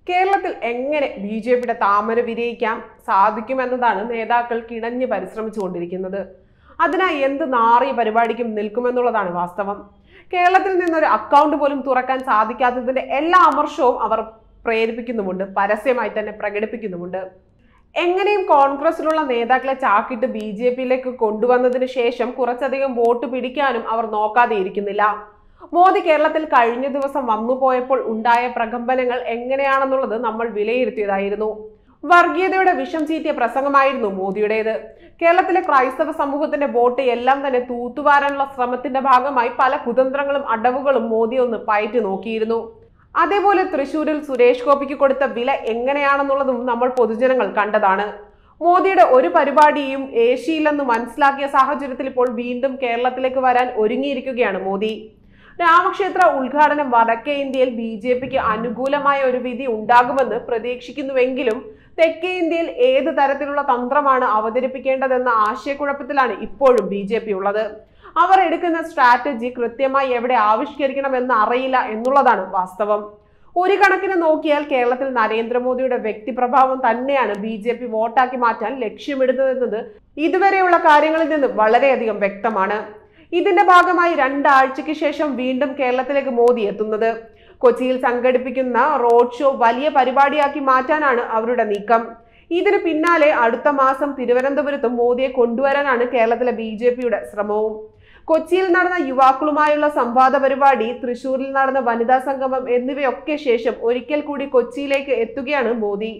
കേരളത്തിൽ എങ്ങനെ ബി.ജെ.പിയുടെ താമര വിരിയിക്കാൻ സാധിക്കുമെന്നതാണ് നേതാക്കൾ കിണഞ്ഞ് പരിശ്രമിച്ചുകൊണ്ടിരിക്കുന്നത്. അതിനായി എന്ത് നാറിയ പരിപാടിക്കും നിൽക്കുമെന്നുള്ളതാണ് വാസ്തവം. കേരളത്തിൽ നിന്നൊരു അക്കൗണ്ട് പോലും തുറക്കാൻ സാധിക്കാത്തതിന്റെ എല്ലാ അമർഷവും അവർ പ്രേരിപ്പിക്കുന്നുമുണ്ട്, പരസ്യമായി തന്നെ പ്രകടിപ്പിക്കുന്നുമുണ്ട്. എങ്ങനെയും കോൺഗ്രസിലുള്ള നേതാക്കളെ ചാക്കിട്ട് ബി.ജെ.പിയിലേക്ക് കൊണ്ടുവന്നതിന് ശേഷം കുറച്ചധികം വോട്ട് പിടിക്കാനും അവർ നോക്കാതെ ഇരിക്കുന്നില്ല. മോദി കേരളത്തിൽ കഴിഞ്ഞ ദിവസം വന്നുപോയപ്പോൾ ഉണ്ടായ പ്രകമ്പനങ്ങൾ എങ്ങനെയാണെന്നുള്ളത് നമ്മൾ വിലയിരുത്തിയതായിരുന്നു. വർഗീയതയുടെ വിഷം ചീറ്റിയ പ്രസംഗമായിരുന്നു മോദിയുടേത്. കേരളത്തിലെ ക്രൈസ്തവ സമൂഹത്തിന്റെ വോട്ട് എല്ലാം തന്നെ തൂത്തുവാരാനുള്ള ശ്രമത്തിന്റെ ഭാഗമായി പല കുതന്ത്രങ്ങളും അടവുകളും മോദി ഒന്ന് പയറ്റി നോക്കിയിരുന്നു. അതേപോലെ തൃശൂരിൽ സുരേഷ് ഗോപിക്ക് കൊടുത്ത വില എങ്ങനെയാണെന്നുള്ളതും നമ്മൾ പൊതുജനങ്ങൾ കണ്ടതാണ്. മോദിയുടെ ഒരു പരിപാടിയും ഏഷ്യയില്ലെന്ന് മനസ്സിലാക്കിയ സാഹചര്യത്തിൽ ഇപ്പോൾ വീണ്ടും കേരളത്തിലേക്ക് വരാൻ ഒരുങ്ങിയിരിക്കുകയാണ് മോദി. രാമക്ഷേത്ര ഉദ്ഘാടനം വടക്കേ ഇന്ത്യയിൽ ബി.ജെ.പിക്ക് അനുകൂലമായ ഒരു വിധി ഉണ്ടാകുമെന്ന് പ്രതീക്ഷിക്കുന്നുവെങ്കിലും തെക്കേ ഇന്ത്യയിൽ ഏത് തരത്തിലുള്ള തന്ത്രമാണ് അവതരിപ്പിക്കേണ്ടതെന്ന ആശയക്കുഴപ്പത്തിലാണ് ഇപ്പോഴും ബി.ജെ.പി ഉള്ളത്. അവർ എടുക്കുന്ന സ്ട്രാറ്റജി കൃത്യമായി എവിടെ ആവിഷ്കരിക്കണമെന്ന് അറിയില്ല എന്നുള്ളതാണ് വാസ്തവം. ഒരു കണക്കിന് നോക്കിയാൽ കേരളത്തിൽ നരേന്ദ്രമോദിയുടെ വ്യക്തിപ്രഭാവം തന്നെയാണ് ബി.ജെ.പി വോട്ടാക്കി മാറ്റാൻ ലക്ഷ്യമിടുന്നതെന്നത് ഇതുവരെയുള്ള കാര്യങ്ങളിൽ നിന്ന് വളരെയധികം വ്യക്തമാണ്. ഇതിന്റെ ഭാഗമായി 2 ആഴ്ചയ്ക്ക് ശേഷം വീണ്ടും കേരളത്തിലേക്ക് മോദി എത്തുന്നത്. കൊച്ചിയിൽ സംഘടിപ്പിക്കുന്ന റോഡ് ഷോ വലിയ പരിപാടിയാക്കി മാറ്റാനാണ് അവരുടെ നീക്കം. ഇതിന് പിന്നാലെ അടുത്ത മാസം തിരുവനന്തപുരത്തും മോദിയെ കൊണ്ടുവരാനാണ് കേരളത്തിലെ ബി.ജെ.പിയുടെ ശ്രമവും. കൊച്ചിയിൽ നടന്ന യുവാക്കളുമായുള്ള സംവാദ പരിപാടി, തൃശൂരിൽ നടന്ന വനിതാ സംഗമം എന്നിവയൊക്കെ ശേഷം ഒരിക്കൽ കൂടി കൊച്ചിയിലേക്ക് എത്തുകയാണ് മോദി.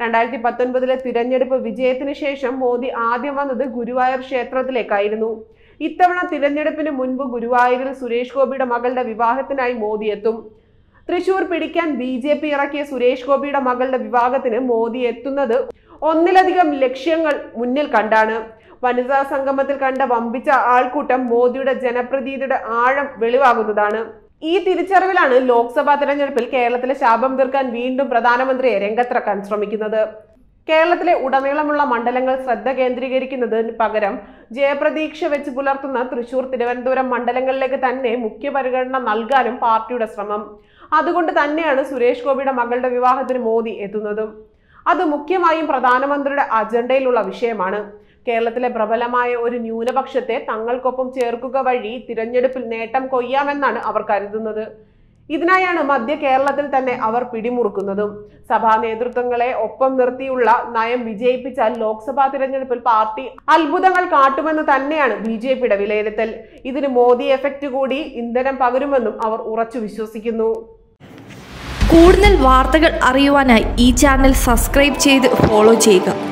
2019 തിരഞ്ഞെടുപ്പ് വിജയത്തിന് ശേഷം മോദി ആദ്യം വന്നത് ഗുരുവായൂർ ക്ഷേത്രത്തിലേക്കായിരുന്നു. ഇത്തവണ തിരഞ്ഞെടുപ്പിന് മുൻപ് ഗുരുവായൂരിൽ സുരേഷ് ഗോപിയുടെ മകളുടെ വിവാഹത്തിനായി മോദി എത്തും. തൃശൂർ പിടിക്കാൻ ബി.ജെ.പി ഇറക്കിയ സുരേഷ് ഗോപിയുടെ മകളുടെ വിവാഹത്തിന് മോദി എത്തുന്നത് ഒന്നിലധികം ലക്ഷ്യങ്ങൾ മുന്നിൽ കണ്ടാണ്. വനിതാ സംഗമത്തിൽ കണ്ട വമ്പിച്ച ആൾക്കൂട്ടം മോദിയുടെ ജനപ്രതിനിധിയുടെ ആഴം വെളിവാകുന്നതാണ്. ഈ തിരിച്ചറിവിലാണ് ലോക്സഭാ തിരഞ്ഞെടുപ്പിൽ കേരളത്തിലെ ശാപം തീർക്കാൻ വീണ്ടും പ്രധാനമന്ത്രിയെ രംഗത്തിറക്കാൻ ശ്രമിക്കുന്നത്. കേരളത്തിലെ ഉടനീളമുള്ള മണ്ഡലങ്ങൾ ശ്രദ്ധ കേന്ദ്രീകരിക്കുന്നതിന് പകരം ജയപ്രതീക്ഷ വെച്ച് പുലർത്തുന്ന തൃശൂർ, തിരുവനന്തപുരം മണ്ഡലങ്ങളിലേക്ക് തന്നെ മുഖ്യ പരിഗണന നൽകാനും പാർട്ടിയുടെ ശ്രമം. അതുകൊണ്ട് തന്നെയാണ് സുരേഷ് ഗോപിയുടെ മകളുടെ വിവാഹത്തിന് മോദി എത്തുന്നതും. അത് മുഖ്യമായും പ്രധാനമന്ത്രിയുടെ അജണ്ടയിലുള്ള വിഷയമാണ്. കേരളത്തിലെ പ്രബലമായ ഒരു ന്യൂനപക്ഷത്തെ തങ്ങൾക്കൊപ്പം ചേർക്കുക വഴി തിരഞ്ഞെടുപ്പിൽ നേട്ടം കൊയ്യാമെന്നാണ് അവർ കരുതുന്നത്. ഇതിനായാണ് മധ്യ കേരളത്തിൽ തന്നെ അവർ പിടിമുറുക്കുന്നതും. സഭാ നേതൃത്വങ്ങളെ ഒപ്പം നിർത്തിയുള്ള നയം വിജയിപ്പിച്ചാൽ ലോക്സഭാ തിരഞ്ഞെടുപ്പിൽ പാർട്ടി അത്ഭുതങ്ങൾ കാട്ടുമെന്ന് തന്നെയാണ് ബി.ജെ.പിയുടെ വിലയിരുത്തൽ. ഇതിന് മോദി എഫക്റ്റ് കൂടി ഇന്ധനം പകരുമെന്നും അവർ ഉറച്ചു വിശ്വസിക്കുന്നു. കൂടുതൽ വാർത്തകൾ അറിയുവാനായി ഈ ചാനൽ സബ്സ്ക്രൈബ് ചെയ്ത് ഫോളോ ചെയ്യുക.